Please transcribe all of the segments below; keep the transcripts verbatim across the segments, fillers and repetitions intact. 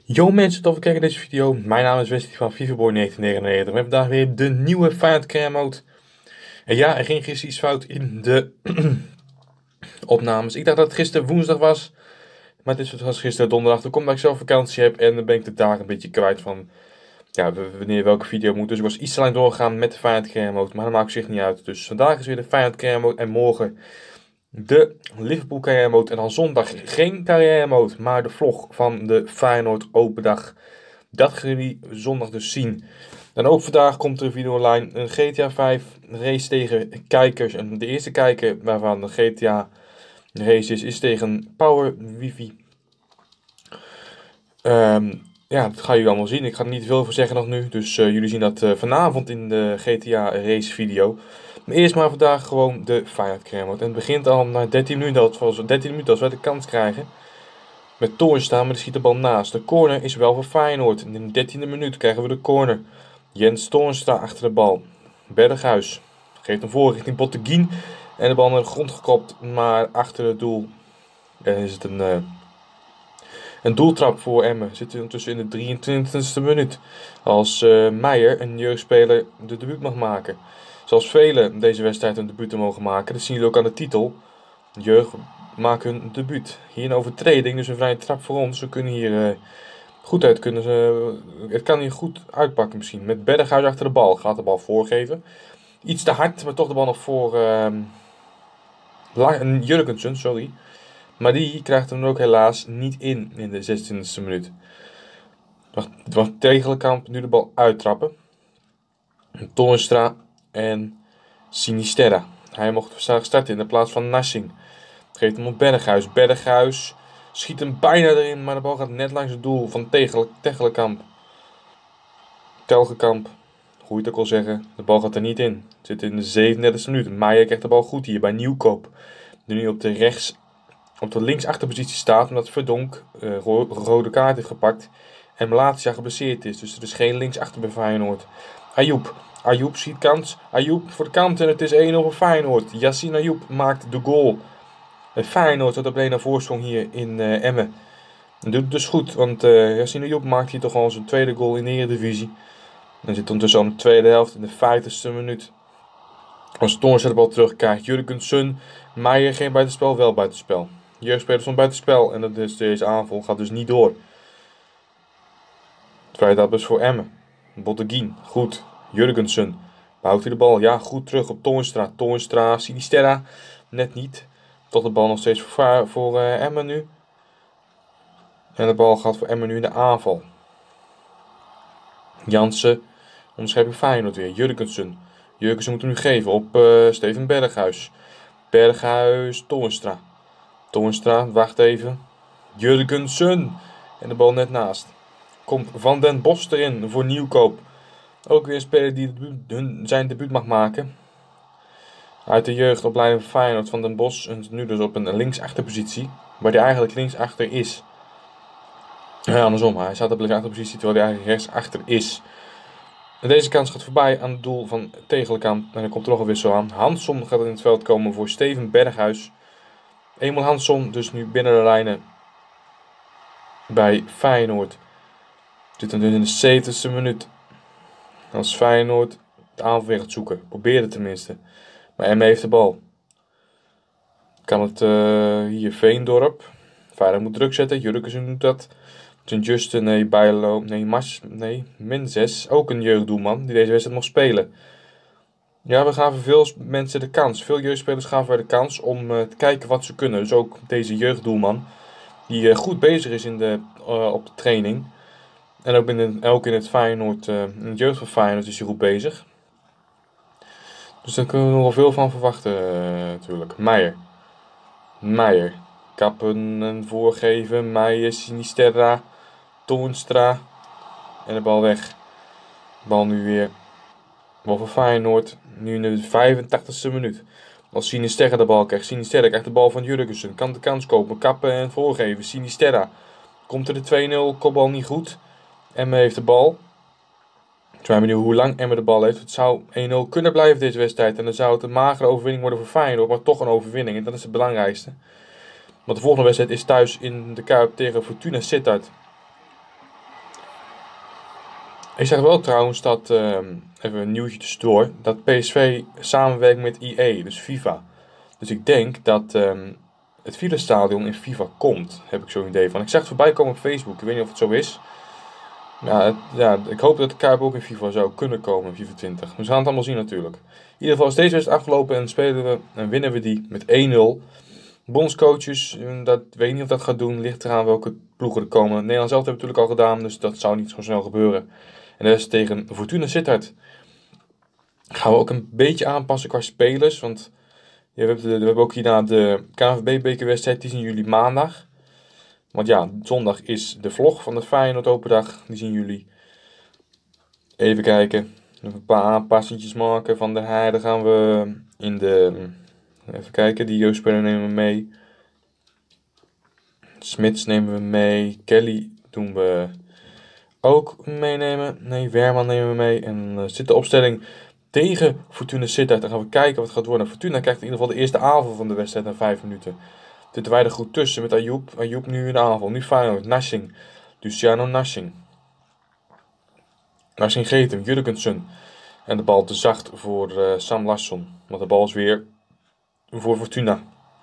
Yo mensen, tof voor kijken naar deze video. Mijn naam is Wesley van FIFAboy negentien negenennegentig. We hebben vandaag weer de nieuwe Feyenoord Career Mode. En ja, er ging gisteren iets fout in de opnames. Ik dacht dat het gisteren woensdag was. Maar het was gisteren donderdag. Toen komt dat ik zelf vakantie heb. En dan ben ik de dagen een beetje kwijt van ja, wanneer welke video moet. Dus ik was iets te lang doorgegaan met de Feyenoord Career Mode. Maar dat maakt zich niet uit. Dus vandaag is weer de Feyenoord Career Mode. En morgen de Liverpool Carrière Mode. En dan zondag geen Carrière Mode, maar de vlog van de Feyenoord Open Dag. Dat gaan jullie zondag dus zien. En ook vandaag komt er een video online. Een G T A vijf race tegen kijkers. En de eerste kijker waarvan de G T A race is, is tegen Power Wifi. Um, ja, dat gaan jullie allemaal zien. Ik ga er niet veel over zeggen nog nu. Dus uh, jullie zien dat uh, vanavond in de G T A race video. Maar eerst maar vandaag gewoon de Feyenoord Career Mode. En het begint al na dertien minuten, als, dertien minuten als wij de kans krijgen. Met Toornstra, maar die schiet de bal naast. De corner is wel voor Feyenoord. En in de dertiende minuut krijgen we de corner. Jens Toornstra achter de bal. Berghuis geeft hem voor richting Botteguin. En de bal naar de grond gekopt, maar achter het doel. En is het een, uh, een doeltrap voor Emmen. Zit ondertussen in de drieëntwintigste minuut. Als uh, Meijer, een jeugdspeler, de debuut mag maken. Zoals velen deze wedstrijd een debuut mogen maken. Dat zien jullie ook aan de titel. Jeugd maken hun debuut. Hier een overtreding, dus een vrije trap voor ons. We kunnen hier uh, goed uit kunnen. Uh, het kan hier goed uitpakken misschien. Met Berghuis achter de bal. Gaat de bal voorgeven. Iets te hard, maar toch de bal nog voor uh, Jurgensen, sorry. Maar die krijgt hem ook helaas niet in in de zestiende minuut. Het was Tegelenkamp nu de bal uittrappen. Toornstra en Sinisterra. Hij mocht starten in de plaats van Narsing. Geeft hem op Berghuis. Berghuis schiet hem bijna erin, maar de bal gaat net langs het doel van Tegelenkamp. Telgekamp, hoe je het ook al zeggen, de bal gaat er niet in. Zit in de zevenendertigste minuut. Meijer krijgt de bal goed hier bij Nieuwkoop. Die nu op de rechts, op de linksachterpositie staat, omdat Verdonk uh, ro rode kaart heeft gepakt. En Malatia geblesseerd is, dus er is geen linksachter bij Feyenoord. Ayoub. Ayoub schiet kans. Ayoub voor de kant en het is één nul voor Feyenoord. Yassine Ayoub maakt de goal. En Feyenoord had op een naar voorsprong hier in uh, Emmen. Dat doet het dus goed, want uh, Yassine Ayoub maakt hier toch al zijn tweede goal in de Eredivisie. En zit ondertussen al de tweede helft in de vijftigste minuut. Als Toornstra de bal terugkrijgt, Jurgensen, Meijer geen buitenspel, wel buitenspel. Jeugdspeler stond buitenspel en dat is, deze aanval gaat dus niet door. Vrije trap is voor Emmen. Botteguin, goed. Jurgensen, behoudt hij de bal? Ja, goed terug op Toornstra. Toornstra, Sinisterra, net niet. Toch de bal nog steeds voor, voor uh, Emmen nu. En de bal gaat voor Emmen nu in de aanval. Jansen, onderscheping Feyenoord weer. Jurgensen. Jurgensen moet hem nu geven op uh, Steven Berghuis. Berghuis, Toornstra. Toornstra, wacht even. Jurgensen. En de bal net naast. Komt Van den Bos erin voor Nieuwkoop. Ook weer een speler die hun, zijn debuut mag maken. Uit de jeugdopleiding van Feyenoord, Van den Bos. En nu dus op een linksachterpositie. Waar hij eigenlijk linksachter is. Ja, andersom. Hij staat op de linksachterpositie terwijl hij eigenlijk rechtsachter is. En deze kans gaat voorbij aan het doel van Tegelenkamp. En er komt er nog een wissel aan. Hansson gaat in het veld komen voor Steven Berghuis. Eenmaal Hansson dus nu binnen de lijnen bij Feyenoord. Dit is dus in de zeventigste minuut. Als Feyenoord de aanval weer gaat zoeken. Probeer het tenminste. Maar Emmen heeft de bal. Kan het uh, hier Veendorp. Feyenoord moet druk zetten. Jurgensen doet dat. Sint-Juste, nee, Bijlo, nee, Mars, nee, Menzes. Ook een jeugddoelman die deze wedstrijd mocht spelen. Ja, we gaven veel mensen de kans. Veel jeugdspelers gaven wij de kans om uh, te kijken wat ze kunnen. Dus ook deze jeugddoelman. Die uh, goed bezig is in de, uh, op de training. En ook in, de, ook in het Feyenoord, uh, in het jeugd van Feyenoord is hij goed bezig. Dus daar kunnen we nog wel veel van verwachten uh, natuurlijk. Meijer. Meijer. Kappen en voorgeven. Meijer, Sinisterra. Toornstra. En de bal weg. Bal nu weer. Bal voor Feyenoord. Nu in de vijfentachtigste minuut. Als Sinisterra de bal krijgt. Sinisterra krijgt de bal van Jurgensen. Kan de kans kopen. Kappen en voorgeven. Sinisterra. Komt er de twee nul. Kopbal niet goed. Emmen heeft de bal. Ik ben benieuwd hoe lang Emmen de bal heeft. Het zou één nul kunnen blijven deze wedstrijd. En dan zou het een magere overwinning worden voor Feyenoord. Maar toch een overwinning. En dat is het belangrijkste. Want de volgende wedstrijd is thuis in de Kuip tegen Fortuna Sittard. Ik zeg wel trouwens dat, uh, even een nieuwtje tussendoor, dat P S V samenwerkt met E A, dus FIFA. Dus ik denk dat um, het Vielerstadion in FIFA komt, heb ik zo'n idee van. Ik zag het voorbij komen op Facebook, ik weet niet of het zo is. Ja, het, ja, ik hoop dat de Kuip ook in FIFA zou kunnen komen, in FIFA twintig. We gaan het allemaal zien natuurlijk. In ieder geval is deze wedstrijd afgelopen en spelen we en winnen we die met één nul. Bondscoaches, dat weet ik niet of dat gaat doen, ligt eraan welke ploegen er komen. Nederland zelf hebben we natuurlijk al gedaan, dus dat zou niet zo snel gebeuren. En dat is tegen Fortuna Sittard. Gaan we ook een beetje aanpassen qua spelers, want ja, we, hebben de, we hebben ook hierna de K N V B-bekerwedstrijd, die zien jullie maandag. Want ja, zondag is de vlog van de Feyenoord Open Dag, die zien jullie. Even kijken, even een paar aanpassingjes maken. Van der Heijden gaan we in de, even kijken, die jeugdspeler nemen we mee. Smits nemen we mee, Kelly doen we ook meenemen. Nee, Werman nemen we mee. En uh, zit de opstelling tegen Fortuna Sittard. Dan gaan we kijken wat het gaat worden. Fortuna krijgt in ieder geval de eerste aanval van de wedstrijd na vijf minuten. Zitten wij er goed tussen met Ayoub. Ayoub nu in de aanval. Nu Feyenoord. Narsing. Luciano Narsing. Narsing geeft hem. Jurgensen. En de bal te zacht voor uh, Sam Larsson. Want de bal is weer voor Fortuna.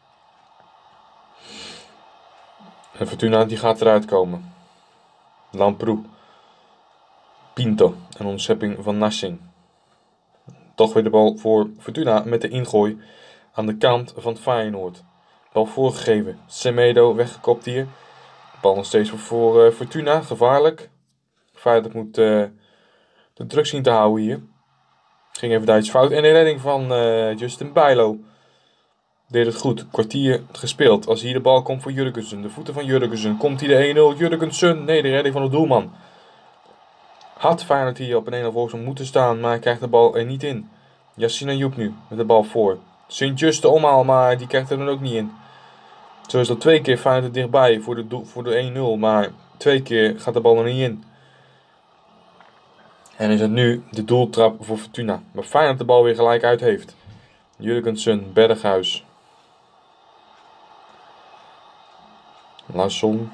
En Fortuna die gaat eruit komen. Lamproe. Pinto. En ontschepping van Narsing. Toch weer de bal voor Fortuna met de ingooi aan de kant van Feyenoord. Bal voorgegeven. Semedo weggekopt hier. Bal nog steeds voor uh, Fortuna. Gevaarlijk. Feyenoord moet uh, de druk zien te houden hier. Ging even daar iets fout. En de redding van uh, Justin Bijlo. Deed het goed. Kwartier gespeeld. Als hier de bal komt voor Jurgensen. De voeten van Jurgensen. Komt hij de één nul. Jurgensen. Nee, de redding van de doelman. Had Feyenoord hier op een één nul voorsprong moeten staan. Maar hij krijgt de bal er niet in. Yassine Ayoub nu. Met de bal voor. Sint-Just de omhaal. Maar die krijgt er dan ook niet in. Zo is dat twee keer Feyenoord er dichtbij voor de, voor de één nul. Maar twee keer gaat de bal er niet in. En is het nu de doeltrap voor Fortuna. Maar Feyenoord de bal weer gelijk uit heeft. Jurgensen, Berghuis. Larsson.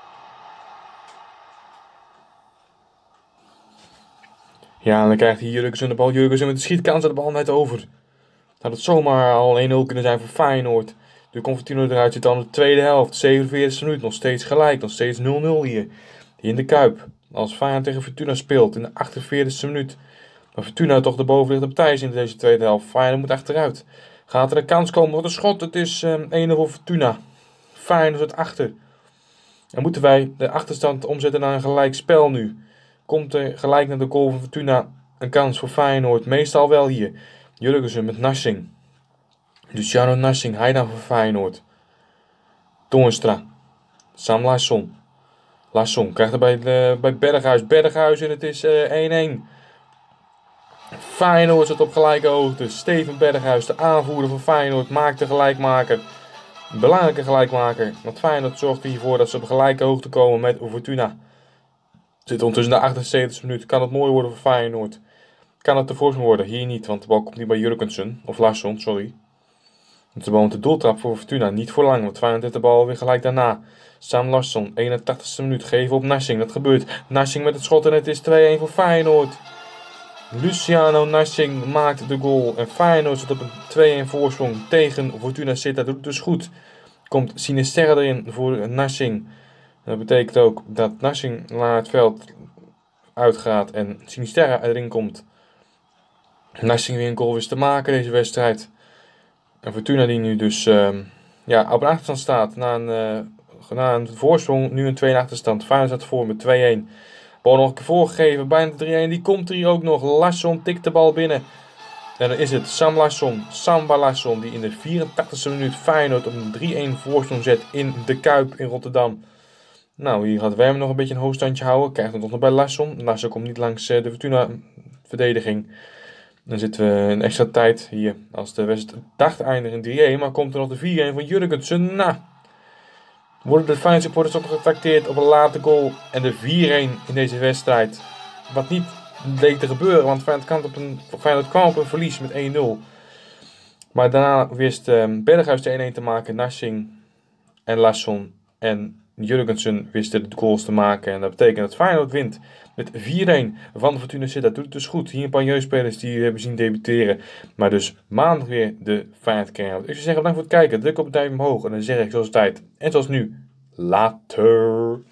Ja, en dan krijgt hij Jurgensen de bal. Jurgensen met de schietkans de bal net over. Had het zomaar al één nul kunnen zijn voor Feyenoord. Nu komt Fortuna eruit. Zit dan de tweede helft. zevenenveertigste minuut. Nog steeds gelijk. Nog steeds nul nul hier. Hier in de Kuip. Als Feyenoord tegen Fortuna speelt in de achtenveertigste minuut. Maar Fortuna toch de bovenliggende partij is in deze tweede helft. Feyenoord moet achteruit. Gaat er een kans komen? Wat een schot. Het is um, één nul voor Fortuna. Feyenoord zit achter. En moeten wij de achterstand omzetten naar een gelijk spel nu. Komt er gelijk naar de goal van Fortuna een kans voor Feyenoord. Meestal wel hier. Jurgensen met Narsing. Luciano Narsing. Hij dan voor Feyenoord. Toornstra. Sam Larsson. Larsson krijgt er bij, de, bij Berghuis. Berghuis en het is één één. Uh, Feyenoord zit op gelijke hoogte. Steven Berghuis, de aanvoerder van Feyenoord, maakt de gelijkmaker. Een belangrijke gelijkmaker. Want Feyenoord zorgt ervoor dat ze op gelijke hoogte komen met Fortuna. Zit ondertussen de achtenzeventigste minuut. Kan het mooi worden voor Feyenoord? Kan het te voorsprong worden? Hier niet, want de bal komt niet bij Jurgensen. Of Larsson, sorry. De bal met de doeltrap voor Fortuna. Niet voor lang, want Feyenoord heeft de bal weer gelijk daarna. Sam Larsson, eenentachtigste minuut. Geven op Narsing. Dat gebeurt. Narsing met het schot en het is twee één voor Feyenoord. Luciano Narsing maakt de goal. En Feyenoord zit op een twee één voorsprong tegen Fortuna Sittard. Dat doet het dus goed. Komt Sinisterra erin voor Narsing. Dat betekent ook dat Narsing naar het veld uitgaat en Sinisterra erin komt. Narsing weer een goal wist te maken deze wedstrijd. En Fortuna die nu dus uh, ja, op een achterstand staat na een, uh, na een voorsprong. Nu een twee één achterstand. Feyenoord staat voor met twee één. Bal nog een keer voorgegeven. Bijna drie één. Die komt er hier ook nog. Larsson tikt de bal binnen. En dan is het Sam Larsson. Samba Larsson die in de vierentachtigste minuut Feyenoord op een drie één voorsprong zet in de Kuip in Rotterdam. Nou, hier gaat Werm nog een beetje een hoogstandje houden. Krijgt het nog bij Larsson. Larsson komt niet langs de Fortuna verdediging. Dan zitten we in extra tijd hier. Als de wedstrijd dacht eindigen in drie één. Maar komt er nog de vier één van Jurgensen. Nou, worden de Feyenoord supporters ook getrakteerd op een late goal. En de vier één in deze wedstrijd. Wat niet leek te gebeuren. Want Feyenoord kwam op een, Feyenoord kwam op een verlies met één nul. Maar daarna wist um, Berghuis de één één te maken. Narsing en Larsson. En Jurgensen wisten de goals te maken. En dat betekent dat Feyenoord wint met vier-een van de Fortuna Sittard. Doet het dus goed. Hier een paar jeugdspelers die we hebben zien debuteren. Maar dus maandag weer de Feyenoord-kern. Ik zou zeggen, bedankt voor het kijken. Druk op het duimpje omhoog. En dan zeg ik zoals tijd en zoals nu, later.